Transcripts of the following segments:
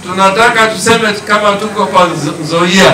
tunataka tuseme kama tuko kwa Nzoia.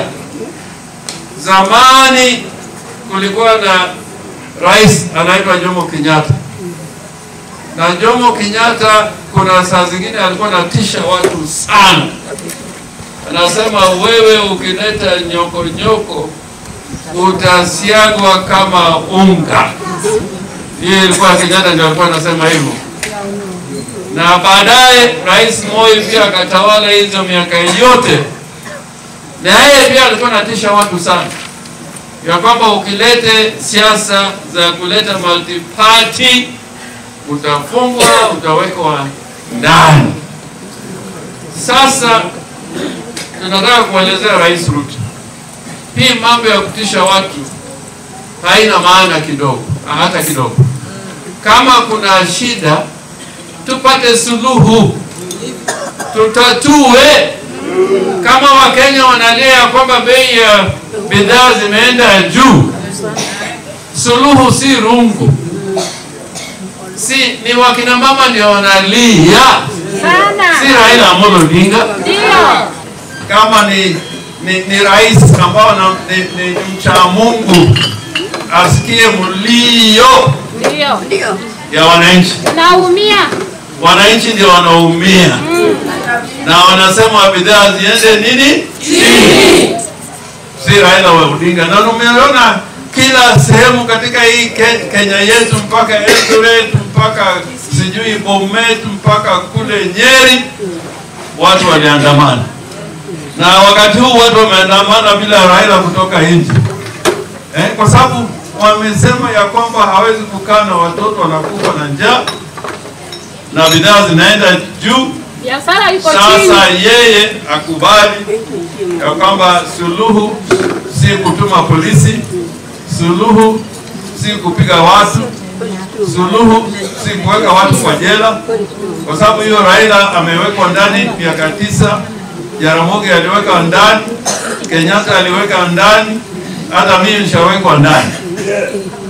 Zamani kulikuwa na rais anaitwa Jomo Kenyatta. Na Jomo Kenyatta kuna saa zingine alikuwa anatisha watu sana. Anasema wewe ukileta nyoko utasiagwa kama unga. Hiyo ilikuwa Kenyatta ndio alikuwa anasema hivyo. Na baadaye Rais Moi pia akatawala hizo miaka yote. Na yeye pia alikuwa anatisha watu sana. Ya kwamba ukilete siasa za kuleta multi party utafungwa, utawekwa ndani. Sasa tunataka kuelezea Rais Ruto. Hii mambo ya kutisha watu haina maana kidogo, hata kidogo. Kama kuna shida tupate suluhu, tutatue. Kama Wakenya wanalia kwamba bei ya bidhaa zimeenda juu, suluhu si rungu. Ni wakina mama ndio wanalia, si Raila Odinga. Kama ni rais ambao ni mcha Mungu, asikie mlio ya wananchi. Naumia. Wananchi ndio wanaumia. Na wanasema bidhaa ziende nini? Chini. Si Raila Odinga. Na umeona kila sehemu katika hii Kenya yetu, mpaka Eldoret, mpaka sijui Bomet, mpaka kule Nyeri, watu waliandamana. Na wakati huu watu wameandamana bila Raila kutoka nje. Kwa sababu wamesema ya kwamba hawezi kukaa na watoto wanakufa na njaa na bidhaa zinaenda juu. Sasa yeye akubali ya kwamba suluhu si kutuma polisi, suluhu si kupiga watu, suluhu si kuweka watu kwa jela, kwa sababu hiyo Raila amewekwa ndani miaka 9, Jaramogi aliweka ndani, Kenyatta aliweka ndani, hata mimi nishawekwa ndani.